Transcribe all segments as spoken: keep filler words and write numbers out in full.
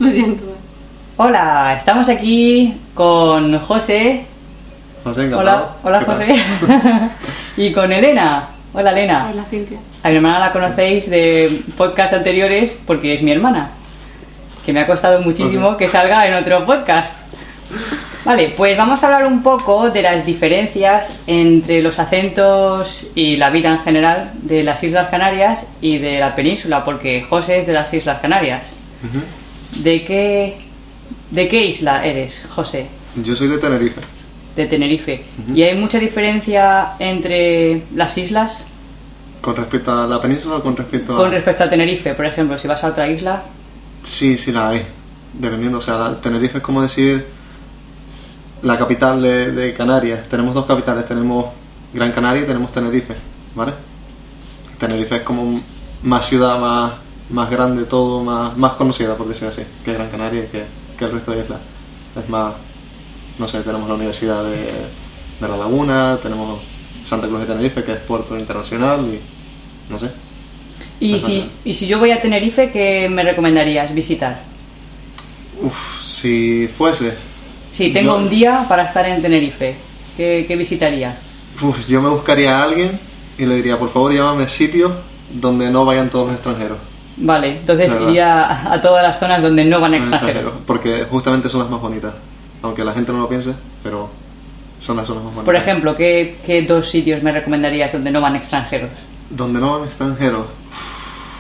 Lo siento. Hola, estamos aquí con José. José, encantado. Hola, hola ¿Qué José. Y con Elena. Hola Elena. Hola, Cintia. A mi hermana la conocéis de podcasts anteriores porque es mi hermana. Que me ha costado muchísimo Ok. que salga en otro podcast. Vale, pues vamos a hablar un poco de las diferencias entre los acentos y la vida en general de las Islas Canarias y de la península, porque José es de las Islas Canarias. Ujú. ¿De qué, de qué isla eres, José? Yo soy de Tenerife. De Tenerife. Ujú. ¿Y hay mucha diferencia entre las islas? ¿Con respecto a la península o con respecto a...? Con respecto a Tenerife, por ejemplo, si vas a otra isla. Sí, sí la hay. Dependiendo, o sea, la- Tenerife es como decir la capital de, de Canarias. Tenemos dos capitales, tenemos Gran Canaria y tenemos Tenerife, ¿vale? Tenerife es como más ciudad, más, más grande, todo, más, más conocida, por decir así, que Gran Canaria y que, que el resto de islas. Es más, no sé, tenemos la Universidad de, de La Laguna, tenemos Santa Cruz de Tenerife, que es puerto internacional y no sé. Y Ajá. si, y si yo voy a Tenerife, ¿qué me recomendarías visitar? Uf, si fuese... Si tengo Yo- un día para estar en Tenerife, ¿qué, qué visitaría? Uf, yo me buscaría a alguien y le diría, por favor, llámame sitios donde no vayan todos los extranjeros. Vale, entonces ¿Verdad? iría a, a todas las zonas donde no van extranjeros. Porque justamente son las más bonitas. Aunque la gente no lo piense, pero son las zonas más bonitas. Por ejemplo, ¿qué, qué dos sitios me recomendarías donde no van extranjeros? Donde no van extranjeros. Uf,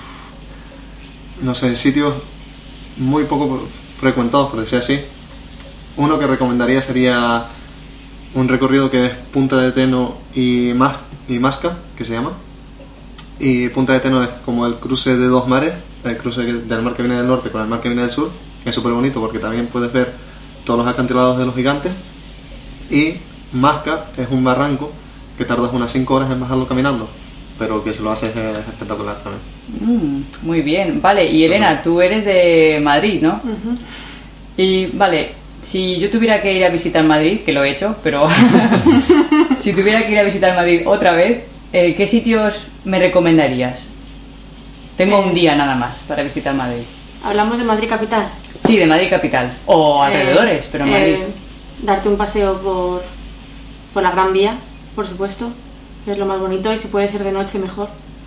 no sé, sitios muy poco frecuentados, por decir así. Uno que recomendaría sería un recorrido que es Punta de Teno y, Mas y Masca, que se llama. Y Punta de Teno es como el cruce de dos mares, el cruce que- del mar que viene del norte con el mar que viene del sur. Es súper bonito porque también puedes ver todos los acantilados de los gigantes. Y Masca es un barranco que tardas unas cinco horas en bajarlo caminando, pero que si lo haces es espectacular también. Mm, muy bien, vale. Y Elena, tú eres de Madrid, ¿no? Ujú. Y vale, si yo tuviera que ir a visitar Madrid, que lo he hecho, pero si tuviera que ir a visitar Madrid otra vez, eh, ¿qué sitios me recomendarías? Tengo un día nada más para visitar Madrid. Hablamos de Madrid capital. Sí, de Madrid capital, o alrededores, Eh, pero en Madrid. eh, darte un paseo por, por la Gran Vía, por supuesto, que es lo más bonito y si puede ser de noche mejor.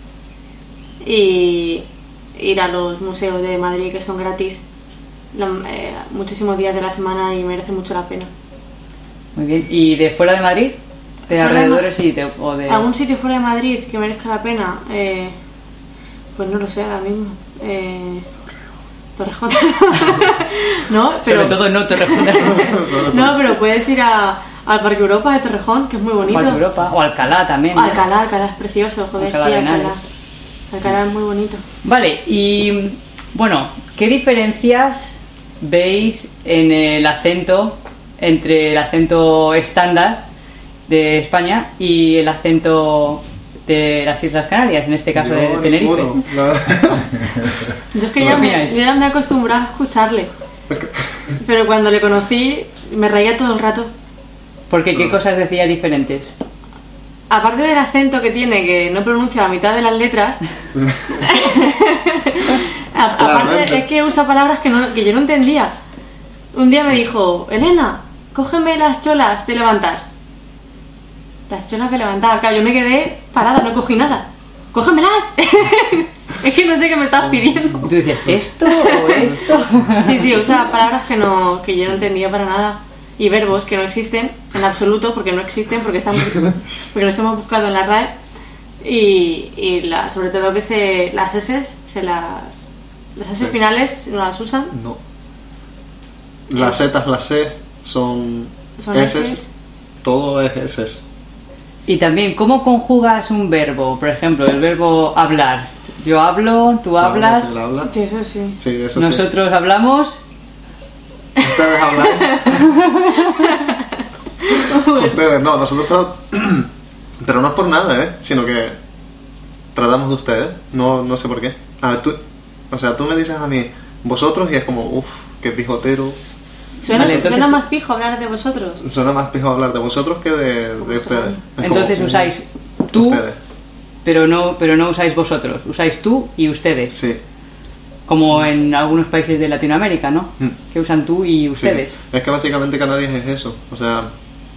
Y ir a los museos de Madrid que son gratis lo- eh, muchísimos días de la semana y merece mucho la pena. Muy bien. ¿Y de fuera de Madrid? ¿De Fuera de alrededores sí? De, o de... ¿Algún sitio fuera de Madrid que merezca la pena? Eh, pues no lo sé ahora mismo. Eh, Torrejón. No, pero, Sobre todo no Torrejón. no, pero puedes ir a, al Parque Europa de Torrejón, que es muy bonito. O a Europa, o Alcalá también. ¿no? Alcalá, Alcalá es precioso, joder, Alcalá sí, de Alcalá. Henares. Alcalá es muy bonito. Vale, y bueno, ¿qué diferencias veis en el acento entre el acento estándar de España y el acento de las Islas Canarias, en este caso Yo, de Tenerife? ninguno, la verdad. Yo es que ¿Qué ya me, opináis? yo ya me he acostumbrado a escucharle. Pero cuando le conocí, me reía todo el rato. Porque ¿qué cosas decía diferentes? Aparte del acento que tiene, que no pronuncia la mitad de las letras, a- aparte Claramente. es que usa palabras que, no, que yo no entendía. Un día me dijo, Elena, cógeme las cholas de levantar. Las cholas de levantar. Claro, yo me quedé parada, no cogí nada. ¡Cógemelas! Es que no sé qué me estabas pidiendo. Tú decías, ¿esto o esto? Sí, sí, usa palabras que, no, que yo no entendía para nada. Y verbos que no existen en absoluto, porque no existen, porque están porque los hemos buscado en la R A E. Y, y la, sobre todo que se, las S se las. Las S Sí. finales no las usan. No. Las Z, las C son, Son S, Ss. todo es S. Y también, ¿cómo conjugas un verbo? Por ejemplo, el verbo hablar. Yo hablo, tú hablas, ¿Se habla? Sí, eso sí. Sí, eso nosotros hablamos. sí. Ustedes hablan. Ustedes, no, nosotros tra- pero no es por nada, ¿eh? Sino que tratamos de ustedes, no, no sé por qué. A ver, tú, o sea, tú me dices a mí, vosotros, y es como, uff, qué pijotero. Suena, Vale, entonces- suena más pijo hablar de vosotros. Suena más pijo hablar de vosotros que de, de Vuestro ustedes. año. Es Entonces como, usáis tú, Ustedes, pero no, pero no usáis vosotros. Usáis tú y ustedes. sí. como en algunos países de Latinoamérica, ¿no? Mm. Que usan tú y ustedes. Sí. Es que básicamente Canarias es eso. O sea,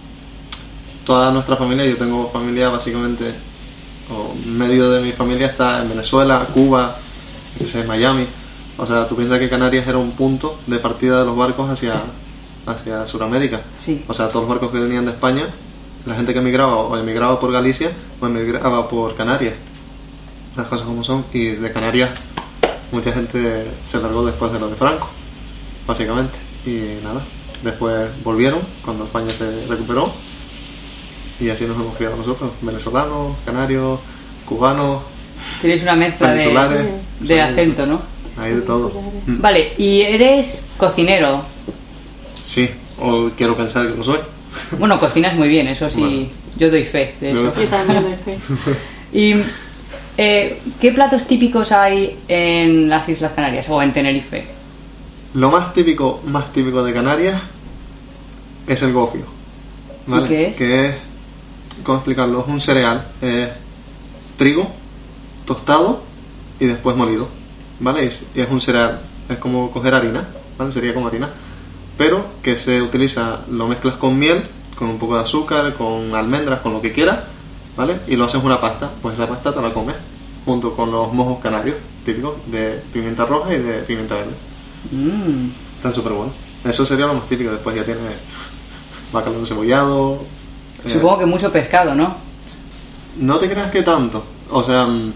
toda nuestra familia, yo tengo familia básicamente, o medio de mi familia está en Venezuela, Cuba, yo sé, Miami. O sea, tú piensas que Canarias era un punto de partida de los barcos hacia, hacia Sudamérica. Sí. O sea, todos los barcos que venían de España, la gente que emigraba o emigraba por Galicia o emigraba por Canarias. Las cosas como son. Y de Canarias mucha gente se largó después de lo de Franco, básicamente. Y nada, después volvieron cuando España se recuperó. Y así nos hemos criado nosotros, venezolanos, canarios, cubanos, Tienes una mezcla peninsulares. de, de acento, ¿no? Hay de todo. Mm. Vale, y eres cocinero. Sí, o quiero pensar que lo soy. Bueno, cocinas muy bien, eso sí, Bueno. yo doy fe de Yo- eso. Yo también doy fe. ¿Y eh, qué platos típicos hay en las Islas Canarias o en Tenerife? Lo más típico, más típico de Canarias es el gofio. ¿Vale? ¿Y qué es? Que es, ¿cómo explicarlo? Es un cereal, es trigo tostado y después molido, ¿vale? Y es, y es un cereal, es como coger harina, ¿vale? Sería como harina, pero que se utiliza, lo mezclas con miel, con un poco de azúcar, con almendras, con lo que quieras, ¿vale? Y lo haces una pasta, pues esa pasta te la comes junto con los mojos canarios típicos de pimienta roja y de pimienta verde. Mm, Están súper buenos. Eso sería lo más típico. Después ya tiene bacalao cebollado. eh, Supongo que mucho pescado, ¿no? No te creas que tanto. O sea, mm,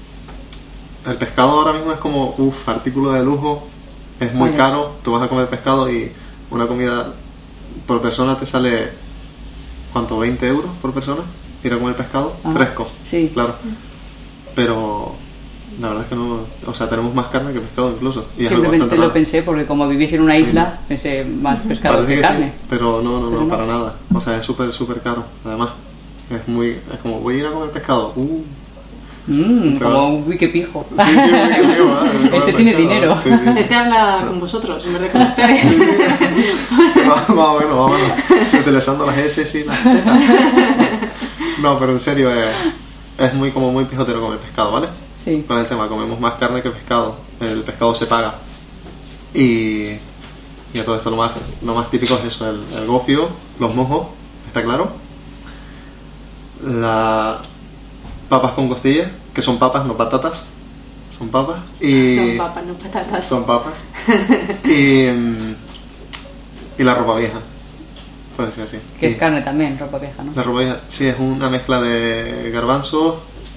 el pescado ahora mismo es como, uff, artículo de lujo. Es muy Vaya. caro. Tú vas a comer pescado y una comida por persona te sale, ¿cuánto? ¿veinte euros por persona? Ir a comer pescado Ah, fresco. sí. Claro. Pero la verdad es que no. O sea, tenemos más carne que pescado incluso. Y es algo Simplemente bastante lo raro. pensé porque como vivís en una isla, pensé más pescado Parece que que carne. sí, pero no, no, Pero no, no. para nada. O sea, es súper, súper caro, además. Es muy, es como, voy a ir a comer pescado. Uh, Mm, Te como va. un wiki pijo. sí, sí, muy conmigo, ¿eh? Me Este come tiene pescado. dinero. Sí, sí. Este habla con vosotros, en vez de con ustedes. Sí, más, más o menos, más o menos. Utilizando las S y las tetas. No, pero en serio, es, es muy, como muy pijotero comer pescado, ¿vale? Sí. Con el tema, comemos más carne que pescado. El pescado se paga. Y, y a todo esto lo más, lo más típico es eso, el, el gofio, los mojos, ¿está claro? La papas con costillas, que son papas, no patatas. Son papas. Y Son papas, no patatas. son papas. Y, mm, y la ropa vieja. Puede ser así. Que Y es carne también, ropa vieja, ¿no? la ropa vieja, sí, es una mezcla de garbanzos,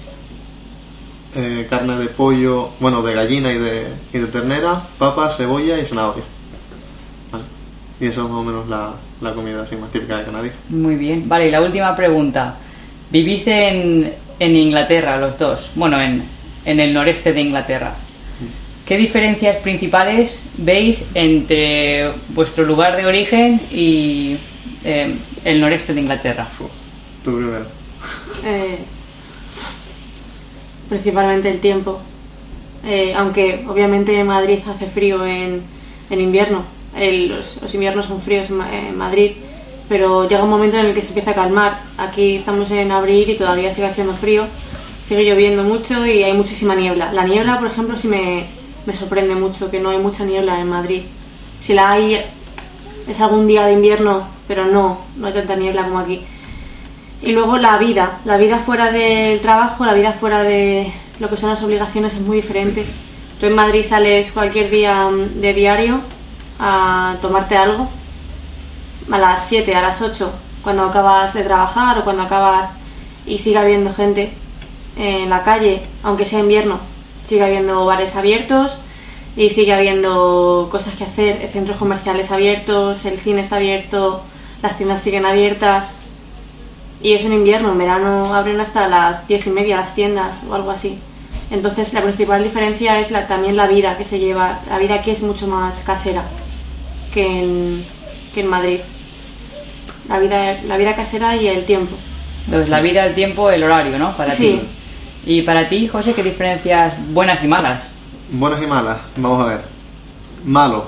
eh, carne de pollo, bueno, de gallina y de, y de ternera, papas, cebolla y zanahoria. Vale. Y eso es más o menos la, la comida así más típica de Canarias. Muy bien. Vale, y la última pregunta. Vivís en, en Inglaterra los dos, bueno, en, en el noreste de Inglaterra. ¿Qué diferencias principales veis entre vuestro lugar de origen y eh, el noreste de Inglaterra? Fu, tú primero. Eh, principalmente el tiempo. Eh, aunque obviamente en Madrid hace frío en, en invierno. El- los, los inviernos son fríos en, Ma- en Madrid. Pero llega un momento en el que se empieza a calmar. Aquí estamos en abril y todavía sigue haciendo frío. Sigue lloviendo mucho y hay muchísima niebla. La niebla, por ejemplo, sí me, me sorprende mucho, que no hay mucha niebla en Madrid. Si la hay, es algún día de invierno, pero no, no hay tanta niebla como aquí. Y luego la vida, la vida fuera del trabajo, la vida fuera de lo que son las obligaciones es muy diferente. Tú en Madrid sales cualquier día mm, de diario a tomarte algo, a las siete, a las ocho, cuando acabas de trabajar o cuando acabas y sigue habiendo gente en la calle, aunque sea invierno, sigue habiendo bares abiertos y sigue habiendo cosas que hacer, centros comerciales abiertos, el cine está abierto, las tiendas siguen abiertas. Y es en invierno, en verano abren hasta las diez y media las tiendas o algo así. Entonces la principal diferencia es la, también la vida que se lleva. La vida aquí es mucho más casera que en, que en Madrid. La vida, la vida casera y el tiempo. Entonces, la vida, el tiempo, el horario, ¿no? Para Sí. ti. Y para ti, José, ¿qué diferencias buenas y malas? Buenas y malas, vamos a ver. Malo.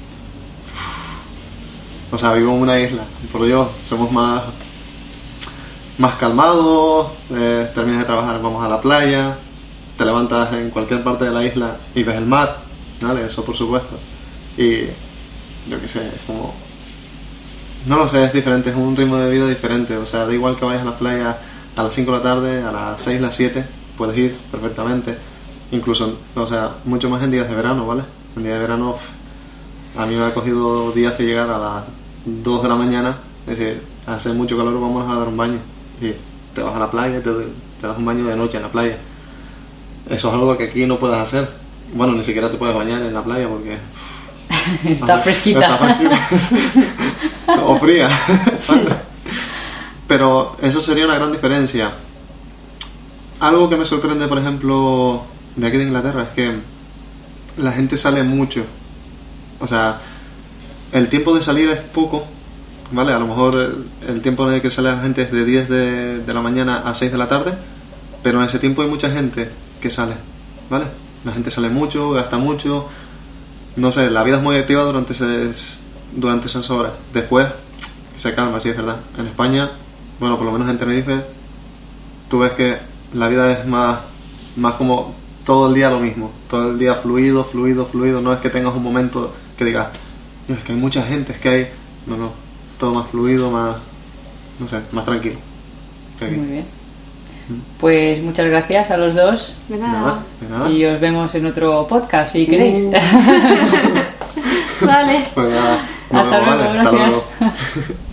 O sea, vivo en una isla, por Dios, somos más, más calmados, eh, terminas de trabajar, vamos a la playa, te levantas en cualquier parte de la isla y ves el mar, ¿vale? Eso por supuesto. Y yo qué sé, es como... No lo sé, es diferente, es un ritmo de vida diferente. O sea, da igual que vayas a la playa a las cinco de la tarde, a las seis, las siete, puedes ir perfectamente. Incluso, o sea, mucho más en días de verano, ¿vale? En días de verano, a mí me ha cogido días de llegar a las dos de la mañana, es decir, hace mucho calor, vamos a dar un baño. Y te vas a la playa, te, te das un baño de noche en la playa. Eso es algo que aquí no puedes hacer. Bueno, ni siquiera te puedes bañar en la playa porque... Está fresquita. Está fresquita. O fría. Pero eso sería una gran diferencia. Algo que me sorprende, por ejemplo, de aquí de Inglaterra es que la gente sale mucho. O sea, el tiempo de salir es poco, ¿vale? A lo mejor el, el tiempo en el que sale la gente es de diez de, de la mañana a seis de la tarde, pero en ese tiempo hay mucha gente que sale, ¿vale? La gente sale mucho, gasta mucho, no sé, la vida es muy activa durante, ese, durante esas horas. Después se calma, sí, es verdad. En España, bueno, por lo menos en Tenerife, tú ves que la vida es más, más como todo el día lo mismo, todo el día fluido, fluido, fluido. No es que tengas un momento que digas, no, es que hay mucha gente, es que hay... No, no, es todo más fluido, más, no sé, más tranquilo que aquí. Muy bien. Pues muchas gracias a los dos. De De nada. nada, de nada. Y os vemos en otro podcast si queréis. Vale. Pues nada, nos Hasta vemos, luego, vale, hasta gracias. luego.